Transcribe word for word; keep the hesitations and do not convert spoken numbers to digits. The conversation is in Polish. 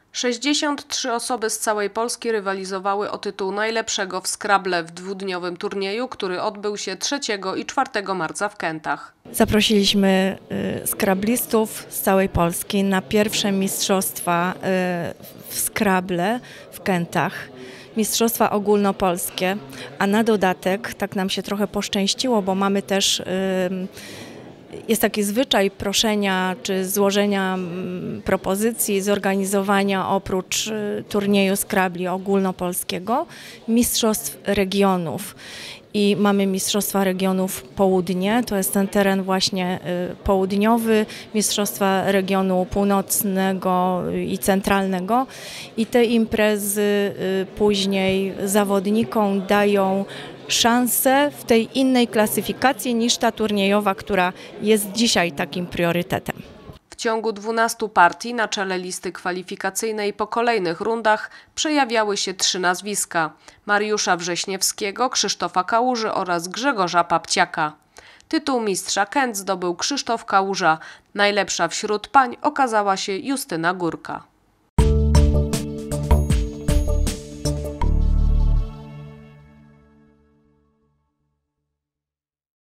sześćdziesiąt trzy osoby z całej Polski rywalizowały o tytuł najlepszego w Scrabble w dwudniowym turnieju, który odbył się trzeciego i czwartego marca w Kętach. Zaprosiliśmy scrablistów z całej Polski na pierwsze mistrzostwa w Scrabble w Kętach. Mistrzostwa ogólnopolskie, a na dodatek tak nam się trochę poszczęściło, bo mamy też, jest taki zwyczaj proszenia czy złożenia propozycji, zorganizowania oprócz turnieju Scrabble ogólnopolskiego mistrzostw regionów. I mamy Mistrzostwa Regionów Południe, to jest ten teren właśnie południowy, Mistrzostwa Regionu Północnego i Centralnego i te imprezy później zawodnikom dają szansę w tej innej klasyfikacji niż ta turniejowa, która jest dzisiaj takim priorytetem. W ciągu dwunastu partii na czele listy kwalifikacyjnej po kolejnych rundach przejawiały się trzy nazwiska: Mariusza Wrześniewskiego, Krzysztofa Kałuży oraz Grzegorza Papciaka. Tytuł mistrza Kęt zdobył Krzysztof Kałuża. Najlepsza wśród pań okazała się Justyna Górka.